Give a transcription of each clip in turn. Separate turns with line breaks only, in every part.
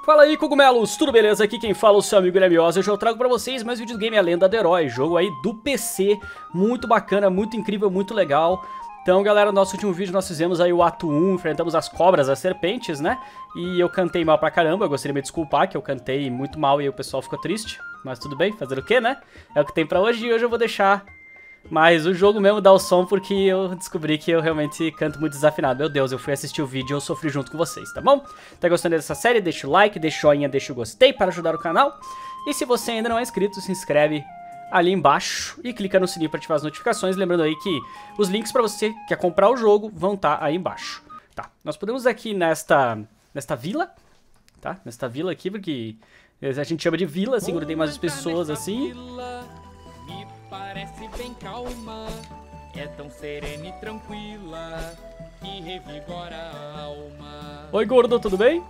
Fala aí, cogumelos, tudo beleza? Aqui quem fala é o seu amigo Guilherme Oz. Hoje eu trago pra vocês mais vídeos do game A Lenda do Herói, jogo aí do PC, muito bacana, muito incrível, muito legal. Então galera, no nosso último vídeo nós fizemos aí o ato 1, enfrentamos as cobras, as serpentes, né? E eu cantei mal pra caramba, eu gostaria de me desculpar que eu cantei muito mal e o pessoal ficou triste. Mas tudo bem, fazer o quê, né? É o que tem pra hoje e hoje eu vou deixar... Mas o jogo mesmo dá o som porque eu descobri que eu realmente canto muito desafinado. Meu Deus, eu fui assistir o vídeo e eu sofri junto com vocês, tá bom? Tá gostando dessa série? Deixa o like, deixa o joinha, deixa o gostei para ajudar o canal. E se você ainda não é inscrito, se inscreve ali embaixo e clica no sininho para ativar as notificações. Lembrando aí que os links para você que quer comprar o jogo vão estar aí embaixo. Tá, nós podemos aqui nesta vila, tá? Nesta vila aqui, porque a gente chama de vila, assim, quando tem mais pessoas assim.
Parece bem calma, é tão serena e tranquila que revigora a alma.
Oi, gordo, tudo bem?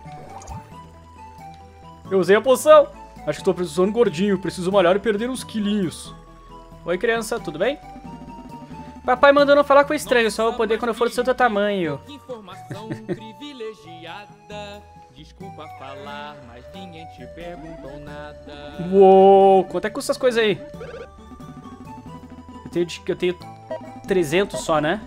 Eu usei a poção. Acho que estou precisando gordinho, preciso malhar e perder uns quilinhos. Oi, criança, tudo bem? Papai mandou não falar com estranho, só vou poder quando eu for do seu tamanho.
Que informação privilegiada. Desculpa falar, mas ninguém te perguntou nada.
Uou, quanto é que custa as coisas aí? Eu tenho 300 só, né?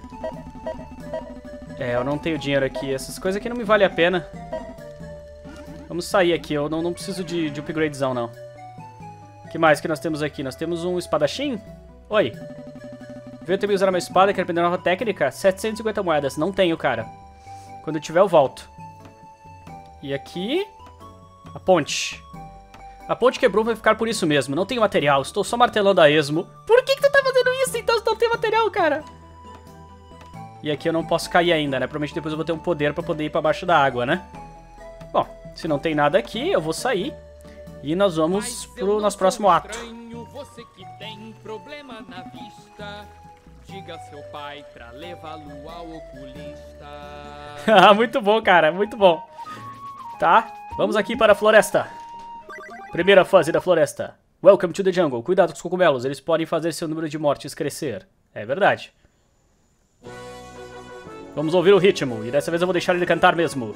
É, eu não tenho dinheiro aqui. Essas coisas aqui não me valem a pena. Vamos sair aqui. Eu não preciso de upgradezão, não. O que mais que nós temos aqui? Nós temos um espadachim? Oi. Veio também usar uma espada, quero aprender nova técnica. 750 moedas. Não tenho, cara. Quando eu tiver, eu volto. E aqui... a ponte. A ponte quebrou, vai ficar por isso mesmo. Não tenho material, estou só martelando a esmo. Por que tu tá fazendo isso então se não tem material, cara? E aqui eu não posso cair ainda, né? Provavelmente depois eu vou ter um poder pra poder ir pra baixo da água, né? Bom, se não tem nada aqui, eu vou sair. E nós vamos pro nosso próximo ato.
Você que tem problema na vista, diga ao seu pai pra levá-lo ao oculista.
Muito bom, cara, muito bom. Tá, vamos aqui para a floresta. Primeira fase da floresta. Welcome to the jungle. Cuidado com os cogumelos, eles podem fazer seu número de mortes crescer. É verdade. Vamos ouvir o ritmo, e dessa vez eu vou deixar ele cantar mesmo.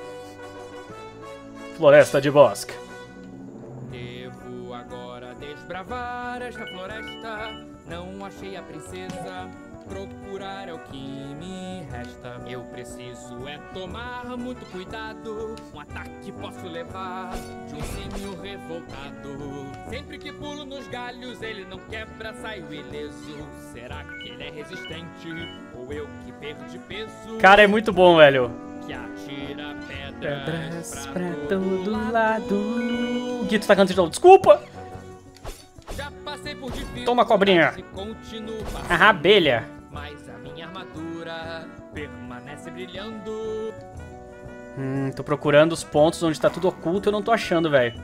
Floresta de bosque.
Devo agora desbravar esta floresta. Não achei a princesa. Procurar é o que me resta. Eu preciso é tomar muito cuidado. Um ataque posso levar de um simio revoltado. Sempre que pulo nos galhos ele não quebra, saio ileso. Será que ele é resistente ou eu que perdi peso?
Cara, é muito bom, velho.
Que atira pedras
Pra todo lado. O Guito tá cantando de novo. Desculpa!
Já passei por difícil.
Toma, cobrinha. Ah, abelha.
Mas a minha armadura permanece brilhando.
Tô procurando os pontos onde tá tudo oculto e eu não tô achando, velho.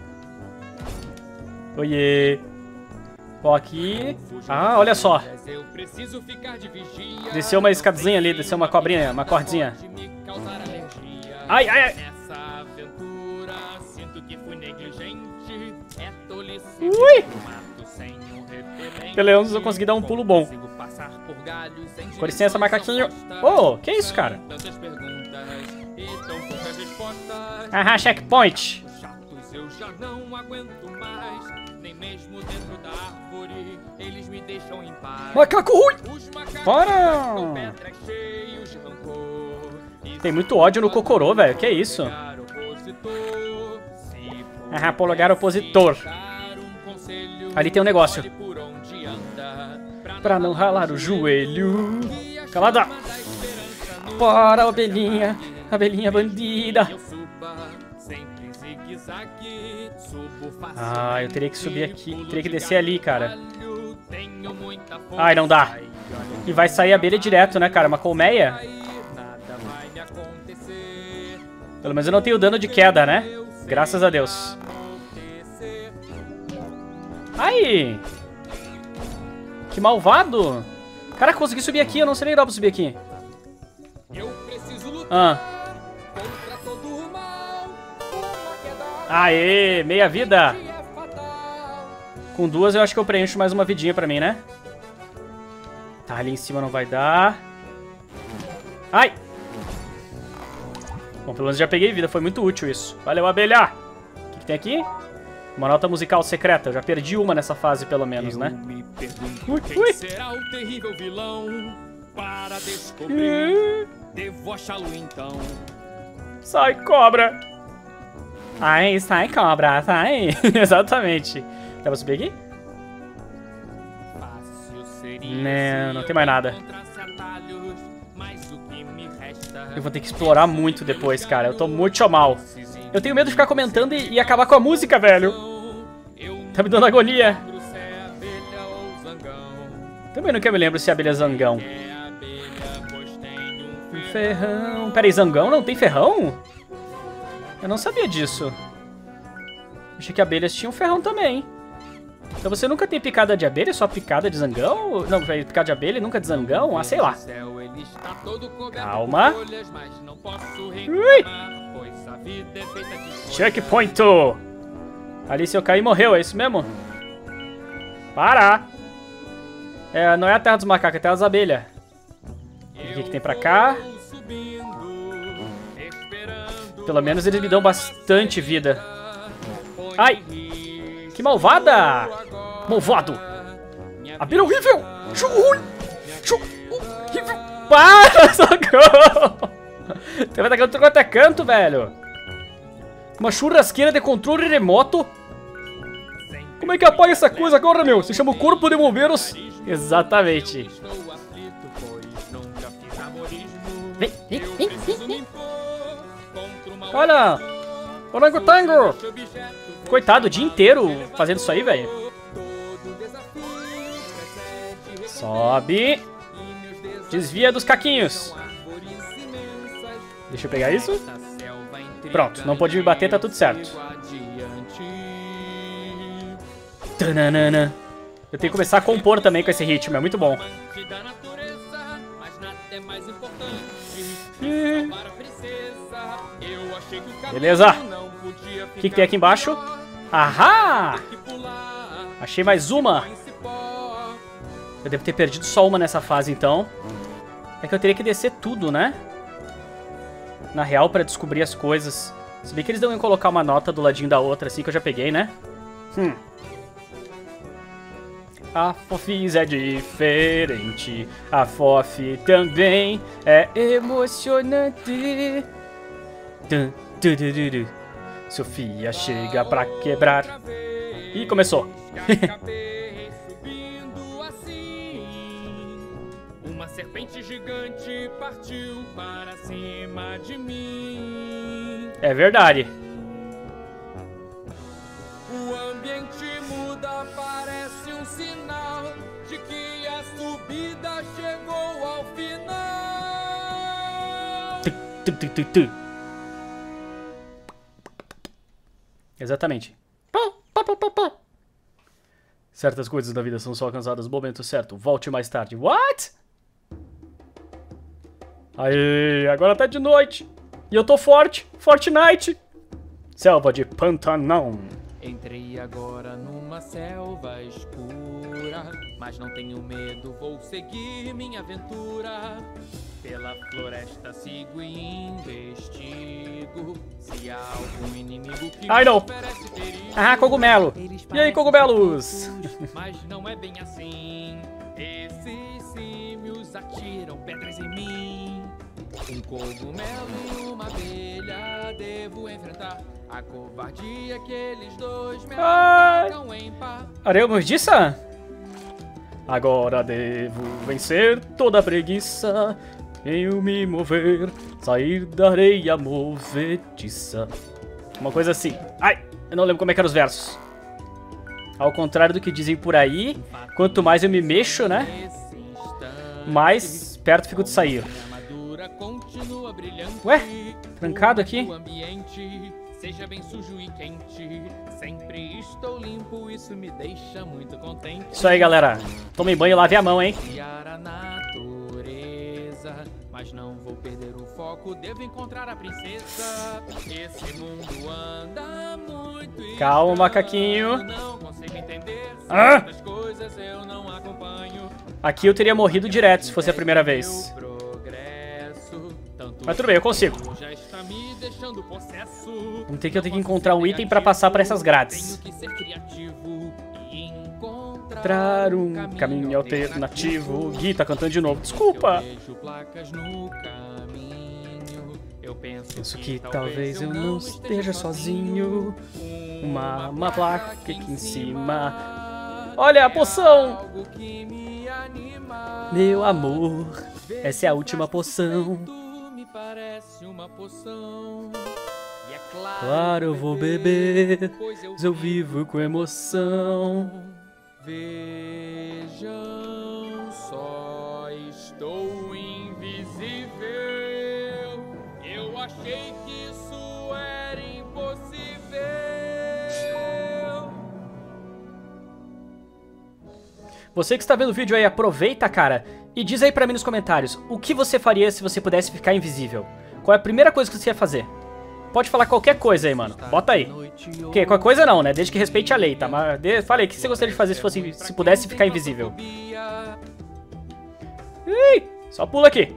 Oiê. Ó, aqui. Ah, olha só.
Eu preciso ficar de vigia.
Desceu uma escadazinha ali, desceu uma cobrinha, uma cordinha. Ai, ai, ai.
Nessa aventura sinto que fui negligente. É tolice.
Ui.
Mato sem um repelente.
Pelo menos eu consegui dar um pulo bom. Com licença, macaquinho. Oh, que isso, cara? Aham, checkpoint.
Chatos, eu já não aguento mais. Nem mesmo dentro da árvore eles me deixam em paz.
Macaco ruim.
Os macacos
Para.
com pedras cheios de rancor.
Tem muito ódio no Cocorô, velho. Que isso? Aham, apologar opositor. Ali tem um negócio. Pra não ralar o joelho. Calada. Para, abelhinha. Abelhinha bandida. Ah, eu teria que subir aqui. Teria que descer ali, cara. Ai, não dá. E vai sair a abelha direto, né, cara? Uma colmeia. Pelo menos eu não tenho dano de queda, né? Graças a Deus. Ai! Que malvado! Cara, consegui subir aqui, eu não sei nem dar pra subir aqui. Aê, meia vida! Com duas eu acho que eu preencho mais uma vidinha pra mim, né? Tá, ali em cima não vai dar. Ai! Bom, pelo menos já peguei vida, foi muito útil isso. Valeu, abelha! que tem aqui? Uma nota musical secreta. Eu já perdi uma nessa fase, pelo menos, né?
Me pergunto quem será o terrível vilão. Para descobrir, devo achá-lo então.
Sai, cobra! Ai, sai, cobra, sai! Exatamente. Dá pra subir aqui?
Fácil seria
Não tem mais nada.
atalhos, mas o que me resta
Eu vou ter que explorar muito depois, cara. Eu tô muito mal. Eu tenho medo de ficar comentando e acabar com a música, velho. Tá me dando agonia. Também não quero me lembro se é abelha zangão. Ferrão. Pera aí, zangão não tem ferrão? Eu não sabia disso. Achei que abelhas tinham ferrão também. Então você nunca tem picada de abelha, só picada de zangão? Não, picada de abelha e nunca de zangão? Ah, sei lá. Calma. Ui. Checkpoint! Ali se eu cair, morreu, é isso mesmo? Para! É, não é a terra dos macacos, é a terra das abelhas. O que tem pra cá? Pelo menos eles me dão bastante vida. Ai! Que malvada! Malvado! Abelha horrível! Horrível! Para! Socorro! Você vai tacar tudo até canto, velho. Uma churrasqueira de controle remoto? Como é que apaga essa coisa agora, meu? Se chama o Corpo de Bombeiros. Exatamente. Vem, vem, vem, vem. Olha! Orangotango! Coitado, o dia inteiro fazendo isso aí, velho. Sobe. Desvia dos caquinhos. Deixa eu pegar isso. Pronto, não pode me bater, tá tudo certo. Tananana. Eu tenho que começar a compor também com esse ritmo, é muito bom. Beleza. O que tem aqui embaixo? Ahá! Achei mais uma. Eu devo ter perdido só uma nessa fase, então. É que eu teria que descer tudo, né? Na real, pra descobrir as coisas. Se bem que eles devem colocar uma nota do ladinho da outra, assim, que eu já peguei, né? A Fofis é diferente. A Fofi também é emocionante. Sofia chega pra quebrar. Ih, começou.
Uma serpente gigante partiu para cima de mim.
É verdade.
O ambiente muda, parece um sinal de que a subida chegou ao final.
Exatamente. Certas coisas da vida são só alcançadas no momento certo. Volte mais tarde. What? Aê, agora tá de noite. E eu tô forte. Fortnite. Selva de Pantanão.
Entrei agora numa selva escura, mas não tenho medo, vou seguir minha aventura. Pela floresta sigo e investigo se há algum inimigo que
Ai, não.
oferece perigo.
Ah, cogumelo. E aí, cogumelos?
Mas não é bem assim. Esses símios atiram pedras em mim. Um cogumelo e uma abelha devo enfrentar. A covardia que eles dois me atacam em par.
Areia mordiça? Agora devo vencer toda a preguiça. Eu me mover, sair da areia movediça. Uma coisa assim. Ai, eu não lembro como é que eram os versos. Ao contrário do que dizem por aí, quanto mais eu me mexo, né? Mais perto fico de sair. Ué? Trancado aqui?
Seja bem sujo e quente, sempre estou limpo, isso me deixa muito contente.
Isso aí, galera. Tomem banho e lave a mão, hein?
A natureza, mas não vou perder o foco, devo encontrar a princesa. Esse mundo anda muito.
Calma, macaquinho.
Não consigo entender
certas
coisas, eu não acompanho.
Aqui eu teria morrido direto se fosse a primeira vez. Mas tudo bem, eu consigo.
Já está me deixando possesso.
Vamos ter que encontrar um item pra passar pra essas grades.
Tenho que ser criativo e
encontrar um caminho alternativo. Gui tá cantando de novo, desculpa.
Eu vejo placas no caminho. Eu penso
que talvez eu não esteja sozinho. Uma placa aqui em cima. Olha a poção!
Algo que me anima.
Meu amor, essa é a última poção.
Me parece uma poção. E é
Claro, eu vou beber,
pois
mas eu vivo com emoção.
Vejam só, estou invisível. Eu achei que isso era impossível.
Você que está vendo o vídeo aí, aproveita, cara, e diz aí pra mim nos comentários, o que você faria se você pudesse ficar invisível? Qual é a primeira coisa que você ia fazer? Pode falar qualquer coisa aí, mano. Bota aí. Ok, qualquer coisa não, né? Desde que respeite a lei, tá? Mas falei, o que você gostaria de fazer se pudesse ficar invisível? Ih, só pula aqui.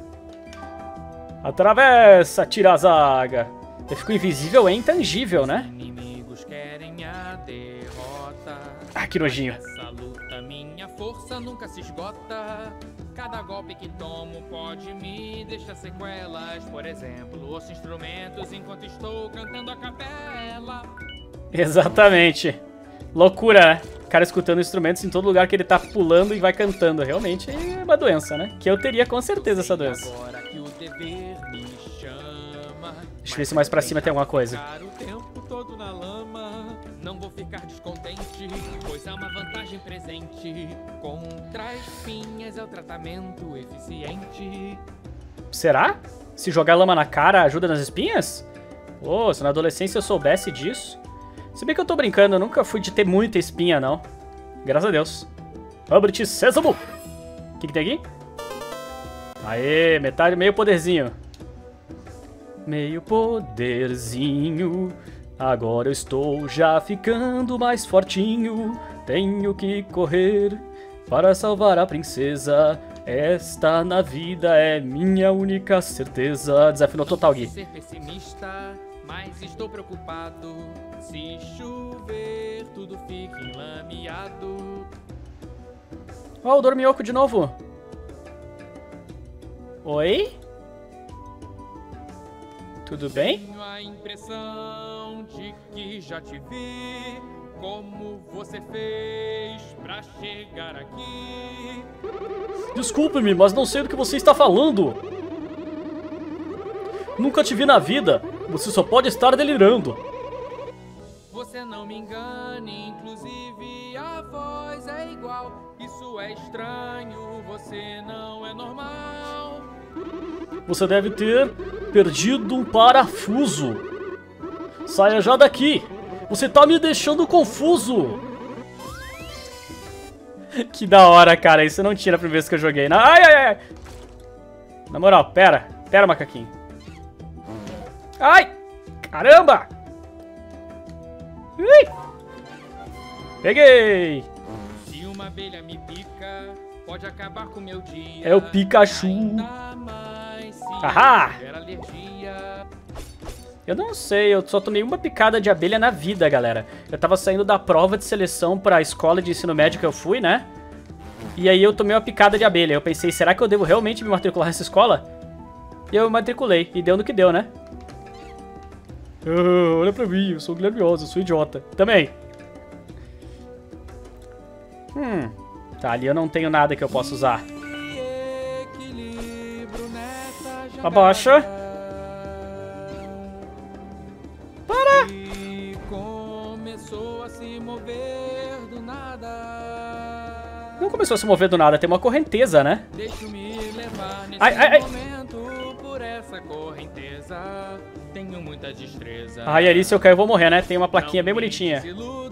Atravessa, tira a zaga. Eu fico invisível, é intangível, né?
Inimigos querem minha derrota.
Ah, que nojinho.
Essa luta, minha força nunca se esgota. Cada golpe que tomo pode me deixar sequelas. Por exemplo, ouço instrumentos enquanto estou cantando a capela.
Exatamente. Loucura, né? O cara escutando instrumentos em todo lugar que ele tá pulando e vai cantando. Realmente é uma doença, né? Que eu teria com certeza essa doença.
Agora que o dever me chama.
Deixa eu ver se mais pra cima tem alguma coisa.
Ficar o tempo todo na lama. Não vou ficar descontente, pois há uma vantagem presente. Contra espinhas é o tratamento eficiente.
Será? Se jogar lama na cara ajuda nas espinhas? Pô, se na adolescência eu soubesse disso. Se bem que eu tô brincando, eu nunca fui de ter muita espinha, não. Graças a Deus. Abre-te, sésamo! O que tem aqui? Aê, metade, meio poderzinho. Meio poderzinho. Agora eu estou já ficando mais fortinho. Tenho que correr para salvar a princesa. Esta na vida é minha única certeza. Desafinou total, Gui.
Ser pessimista, mas estou preocupado. Se chover, tudo fica enlameado.
Ó, o Dorminhoco de novo. Oi? Tudo bem?
Tenho a impressão de que já te vi. Como você fez pra chegar aqui?
Desculpe-me, mas não sei do que você está falando. Nunca te vi na vida. Você só pode estar delirando.
Você não me engane, inclusive a voz é igual. Isso é estranho, você não é normal.
Você deve ter perdido um parafuso. Saia já daqui. Você tá me deixando confuso. Que da hora, cara. Isso eu não tinha na primeira vez que eu joguei. Ai, ai, ai. Na moral, pera. Pera, macaquinho. Ai! Caramba! Ui! Peguei!
Se uma abelha me pica, pode acabar com meu dia.
É o Pikachu.
Ainda mais se
Ahá!
tiver alergia.
Eu não sei, eu só tomei uma picada de abelha na vida, galera. Eu tava saindo da prova de seleção pra escola de ensino médio que eu fui, né? E aí eu tomei uma picada de abelha. Eu pensei, será que eu devo realmente me matricular nessa escola? E eu me matriculei, e deu no que deu, né? Olha pra mim, eu sou glorioso, eu sou idiota. Também. Tá, ali eu não tenho nada que eu possa usar. Abaixa. Para!
E começou a se mover do nada.
Não começou a se mover do nada, tem uma correnteza, né?
Deixa-me levar nesse
Ai.
momento por essa correnteza. Tenho muita destreza.
Ai, ali se eu cair eu vou morrer, né? Tem uma plaquinha bem bonitinha.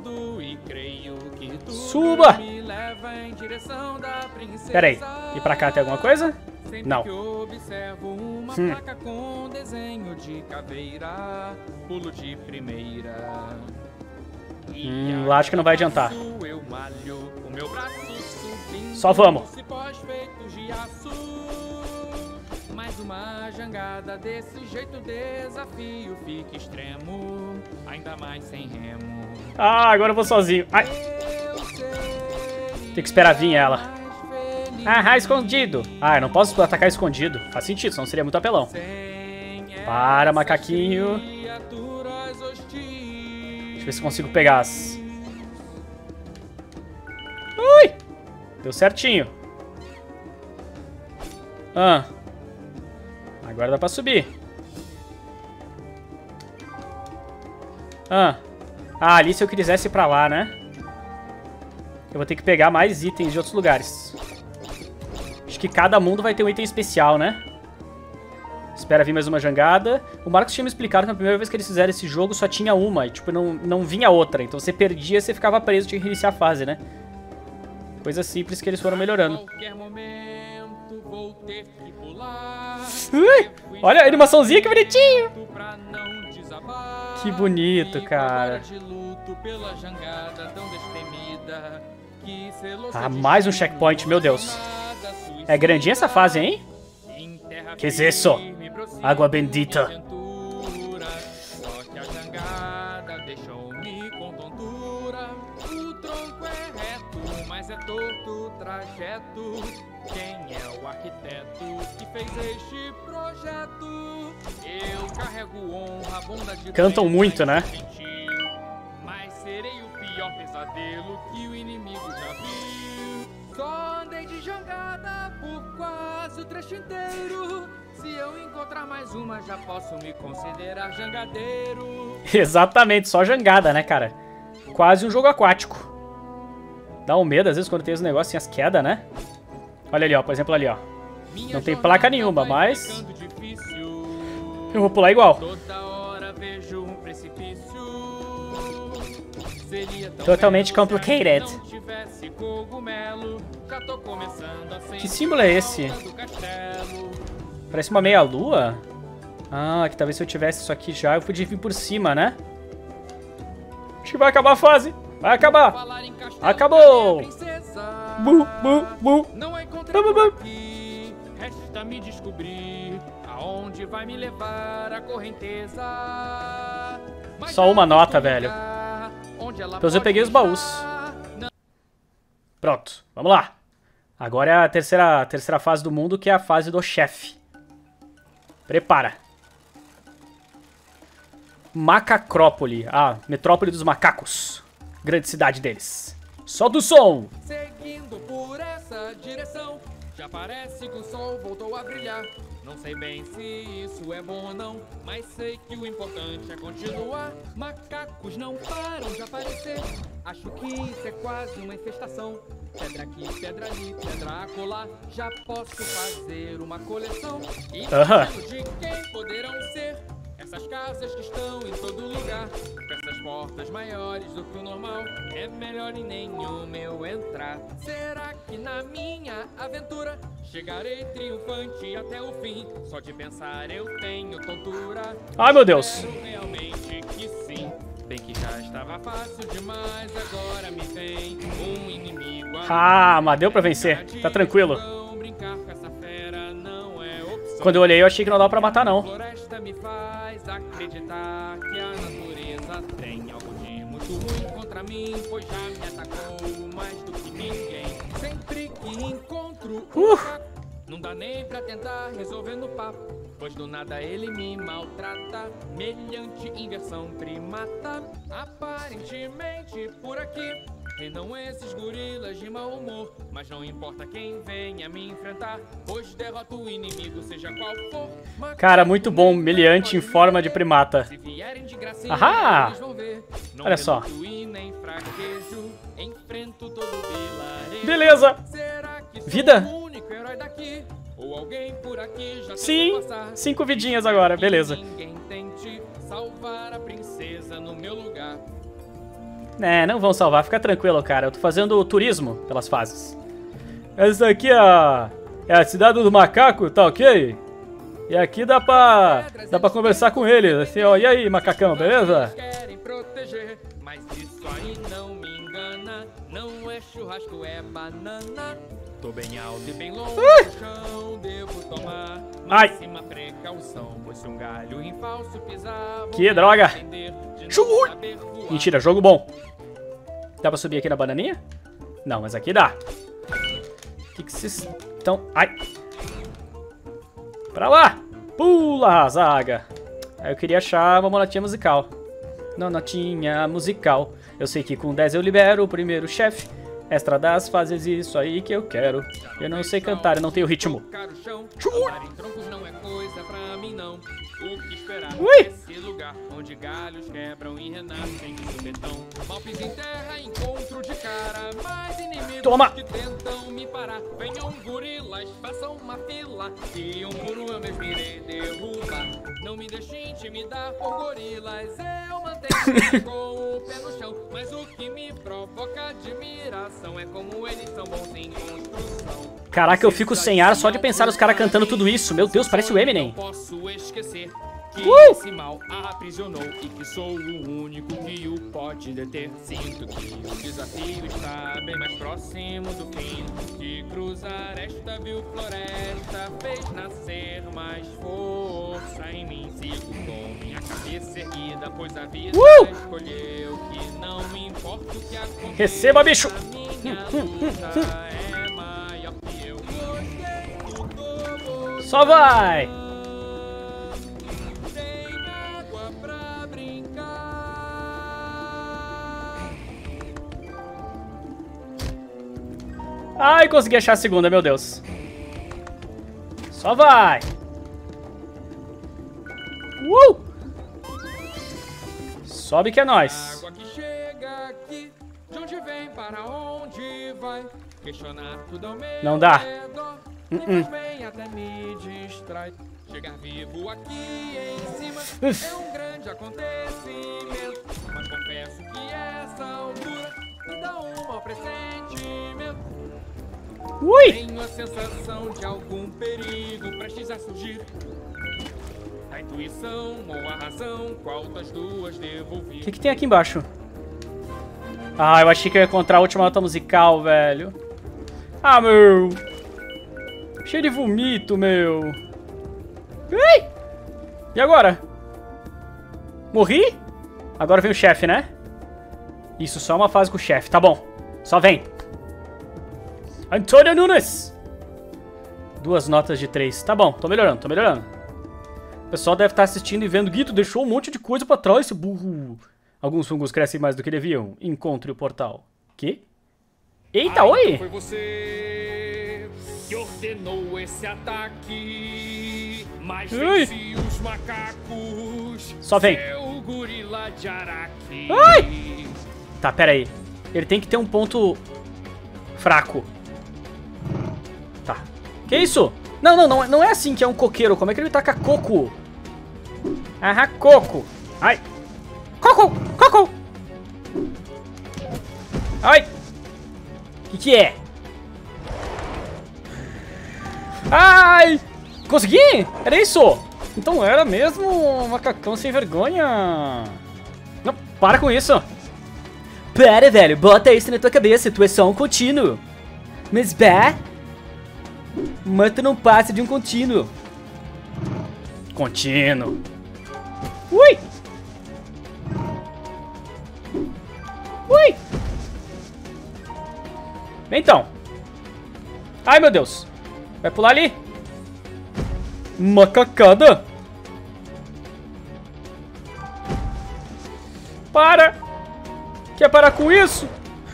Suba!
Me leva em direção da princesa.
Pera aí, e pra cá tem alguma coisa?
Sempre
Não.
que observo uma placa com desenho de caveira, pulo de primeira.
Lá acho que não vai adiantar.
Eu malho o meu braço subindo
Só vamos.
cipós feitos de aço. Mais uma jangada jangada desse jeito, desafio fica extremo, ainda mais sem remo.
Ah, agora eu vou sozinho. Ai. Tem que esperar vir ela. Ah, escondido. Ah, eu não posso atacar escondido. Faz sentido, senão seria muito apelão. Para, macaquinho. Deixa eu ver se eu consigo pegar as... Ui! Deu certinho. Ah. Agora dá pra subir. Ah. Ah, ali se eu quisesse ir pra lá, né? Eu vou ter que pegar mais itens de outros lugares. Acho que cada mundo vai ter um item especial, né? Espera vir mais uma jangada. O Marcos tinha me explicado que na primeira vez que eles fizeram esse jogo só tinha uma. E tipo, não vinha outra. Então você perdia, você ficava preso, tinha que reiniciar a fase, né? Coisa simples que eles foram melhorando. Ui, olha a animaçãozinha, que bonitinho! Que bonito, cara. Ah, mais um checkpoint, meu Deus. É grandinha essa fase, hein? Que é isso? Água bendita.
Quem é o arquiteto que fez este projeto? Eu carrego honra, bondade.
Cantam muito, né?
Mas serei o pior pesadelo que o inimigo já viu. Só andei de jangada por quase o trecho inteiro. Se eu encontrar mais uma, já posso me considerar jangadeiro.
Exatamente, só jangada, né, cara? Quase um jogo aquático. Dá um medo, às vezes, quando tem os negócios assim, as quedas, né? Olha ali, ó, por exemplo, ali, ó. Não tem placa nenhuma, mas... eu vou pular igual. Totalmente complicated. Que símbolo é esse? Parece uma meia-lua? Ah, que talvez se eu tivesse isso aqui já, eu podia vir por cima, né? Acho que vai acabar a fase. Vai acabar. Acabou.
Não encontrei aqui. Resta me descobrir aonde vai me levar a correnteza.
Só uma nota, velho. Então eu peguei os baús. Pronto, vamos lá. Agora é a terceira fase do mundo, que é a fase do chefe. Prepara. Macacrópole. Ah, metrópole dos macacos. Grande cidade deles. Solta o som.
Seguindo por essa direção, já parece que o sol voltou a brilhar. Não sei bem se isso é bom ou não, mas sei que o importante é continuar. Macacos não param de aparecer. Acho que isso é quase uma infestação. Pedra aqui, pedra ali, pedra acolá. Já posso fazer uma coleção. E de quem poderão ser essas casas que estão em todo lugar, com essas portas maiores do que o normal. É melhor em nenhum eu entrar. Será que na minha aventura chegarei triunfante até o fim? Só de pensar eu tenho tontura.
Ai, meu Deus.
Espero realmente que sim. Bem que já estava fácil demais, agora me vem um inimigo.
Ah, mas deu pra vencer. Tá tranquilo.
Brincar com essa fera não é opção.
Quando eu olhei, eu achei que não dava pra matar, não.
Floresta me faz acreditar que a natureza tem algo de muito ruim contra mim, pois já me atacou mais do que ninguém. Sempre que encontro não dá nem pra tentar resolver no papo, pois do nada ele me maltrata, mediante inversão primata. Aparentemente por aqui reinam esses gorilas de mau humor, mas não importa quem venha me enfrentar, pois derroto o inimigo, seja qual for.
Cara, muito bom, meliante em forma de primata.
Se vierem de gracinha,
Ahá!
eles vão ver. Não
olha só.
e nem fraquejo, enfrento todo vilarejo.
Beleza.
Será que sou
Vida.
o único herói daqui? Ou alguém por aqui já
Sim,
tentou passar?
5 vidinhas agora, beleza.
Ninguém tente salvar a princesa no meu lugar.
É, não vão salvar, fica tranquilo, cara. Eu tô fazendo turismo pelas fases. Essa daqui é a cidade do macaco, tá ok? E aqui dá pra conversar com ele, assim, ó. E aí, macacão, beleza?
Querem proteger, Mas isso aí não me engana, não é churrasco, é banana. Tô bem alto e bem longe do chão, devo tomar máxima precaução, pois se um galho em falso pisar...
Que droga! Mentira, jogo bom. Dá pra subir aqui na bananinha? Não, mas aqui dá. O que vocês estão... Ai! Pra lá! Pula, zaga! Aí eu queria achar uma notinha musical. Não, notinha musical. Eu sei que com 10 eu libero o primeiro chefe. Extra das fases, isso aí que eu quero. Eu não sei cantar, eu não tenho ritmo. Ui!
Lugar onde galhos quebram e renascem de supetão. Mal piso em terra, encontro de cara. Mais inimigos
Toma!
que tentam me parar. Venham gorilas, façam uma fila. E um por um eu mesmo irei derrubar. Não me deixe intimidar por gorilas. Eu mantenho com o pé no chão. Mas o que me provoca admiração é como eles são bons em construção.
Caraca, eu fico sem ar só de pensar os caras cantando tudo isso. Meu Deus, parece o Eminem.
Não posso esquecer que esse mal aprisionou e que sou o único que o pode deter. Sinto que o desafio está bem mais próximo do fim. De cruzar esta vil floresta fez nascer mais força em mim. Sigo com minha cabeça erguida, pois a vida escolheu que não me importa o que aconteça.
Receba, bicho!
A minha luta é maior que eu.
Só vai! Ai, consegui achar a segunda, meu Deus. Só vai. Sobe que é nóis.
Água que chega aqui, de onde vem, para onde vai? Questionar tudo ao meu
Não dá.
redor, me faz bem, até me distrai. Chegar vivo aqui em cima é um grande acontecimento. Mas confesso que essa altura me dá um mau pressentimento.
Ui!
Tenho a sensação de algum perigo prestes a surgir. A intuição ou a razão, qual das duas devo ouvir?
O que tem aqui embaixo? Ah, eu achei que eu ia encontrar a última nota musical, velho. Ah, meu. Cheio de vomito, meu. Ei! E agora? Morri? Agora vem o chefe, né? Isso, só uma fase com o chefe. Tá bom. Só vem. Antônio Nunes. 2 notas de 3. Tá bom, tô melhorando, tô melhorando. O pessoal deve estar assistindo e vendo. Guito, deixou um monte de coisa pra trás, esse burro. Alguns fungos crescem mais do que deviam. Encontre o portal. Que? Eita, oi!
Foi você que ordenou esse ataque. Mas venci os macacos.
Só vem.
Seu gorila de Araque.
Ai! Tá, pera aí. Ele tem que ter um ponto fraco. Tá. Que isso? Não é assim que é um coqueiro. Como é que ele taca coco? Ah, coco. Ai. Coco! Coco! Ai! Que é? Ai! Consegui? Era isso? Então era mesmo um macacão sem vergonha. Não, para com isso. Para, velho. Bota isso na tua cabeça. Tu é só um contínuo. Mas mas tu não passa de um contínuo. Contínuo. Ui! Ui! Vem então. Ai, meu Deus. Vai pular ali. Macacada. Para. Quer parar com isso?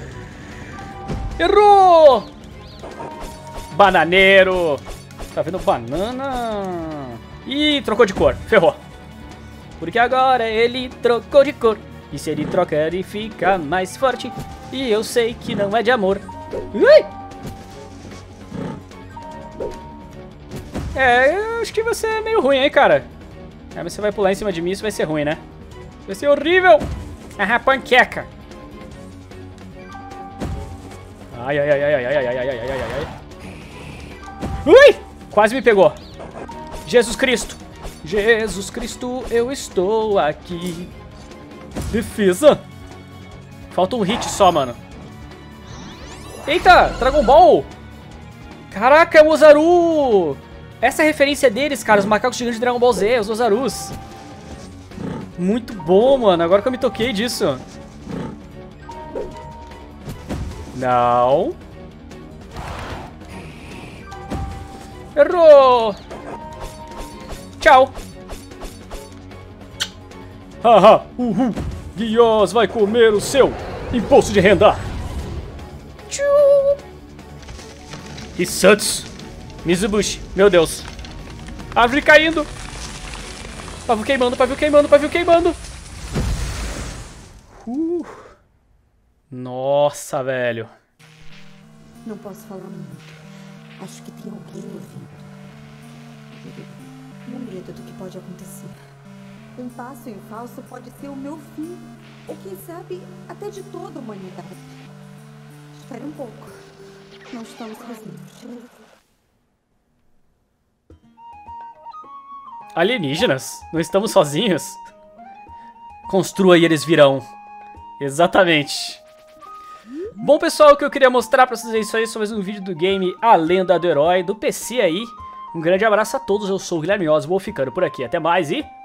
Errou. Bananeiro. Tá vendo banana? Ih, trocou de cor. Ferrou. Porque agora ele trocou de cor. E se ele troca, ele fica mais forte. E eu sei que não é de amor. Ui! É, eu acho que você é meio ruim, hein, cara? É, mas você vai pular em cima de mim, isso vai ser ruim, né? Vai ser horrível. Ah, panqueca. Ai, ai, ai, ai, ai, ai, ai, ai, ai, ai, ai, ai. Ui! Quase me pegou. Jesus Cristo. Jesus Cristo, eu estou aqui. Defesa. Falta um hit só, mano. Eita, Dragon Ball! Caraca, é o Ozaru! Essa é a referência deles, cara, os macacos gigantes de Dragon Ball Z, os Ozarus. Muito bom, mano, agora que eu me toquei disso. Não. Errou! Tchau! Haha, uhul! Guios vai comer o seu imposto de renda! Tchau! Hisatsu! Mizubushi, meu Deus! Árvore caindo! Pavio queimando, pavio queimando, pavio queimando! Nossa, velho!
Não posso falar muito. Acho que tem alguém ouvindo. No medo do que pode acontecer. Um passo em falso pode ser o meu fim. Ou quem sabe, até de toda a humanidade. Espere um pouco. Não estamos sozinhos.
Alienígenas? Não estamos sozinhos? Construa e eles virão. Exatamente. Bom, pessoal, o que eu queria mostrar pra vocês é isso aí. Só mais um vídeo do game A Lenda do Herói, do PC aí. Um grande abraço a todos, eu sou o Guilherme Oz, vou ficando por aqui. Até mais e...